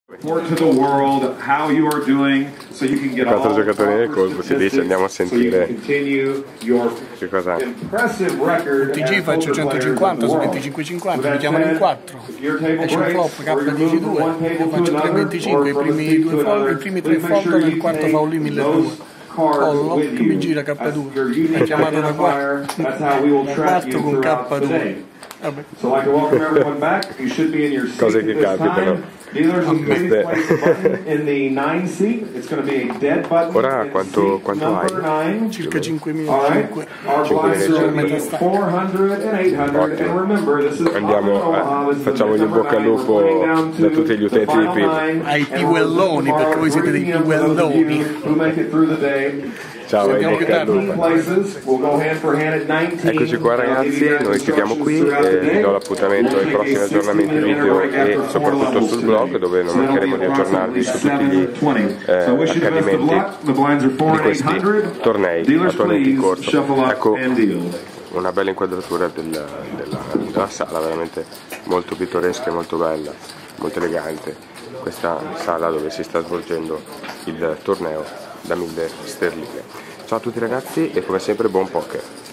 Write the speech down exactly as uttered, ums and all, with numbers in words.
Report to the world how you are doing, so you can get all Quattro giocatori nel colpo, si dice, andiamo a sentire che cos'è. T G faccio centocinquanta su venticinque cinquanta, mi chiamano in quattro, esce un flop K dieci due, io faccio tre venticinque, i primi due fall, i primi tre fall, nel quarto fa un lì milleduecento. Collo che mi gira K due, mi ha chiamato da quattro, da quattro con K due. Vabbè. Cose che capitano. Ora quanto, quanto hai? Circa cinquemilacinquecento. Andiamo, eh, facciamogli in bocca al lupo da tutti gli utenti di Pin. Ai piuelloni, perché voi siete dei piuelloni. Ciao, ai bocca al lupo. Eccoci qua ragazzi, noi chiudiamo qui e vi do l'appuntamento ai prossimi aggiornamenti video e soprattutto sul blog, dove non mancheremo di aggiornarvi su tutti gli eh, accadimenti di questi tornei attualmente in corso. Ecco una bella inquadratura del, della, della sala, veramente molto pittoresca e molto bella, molto elegante, questa sala dove si sta svolgendo il torneo da mille sterline. Ciao a tutti ragazzi e come sempre buon poker!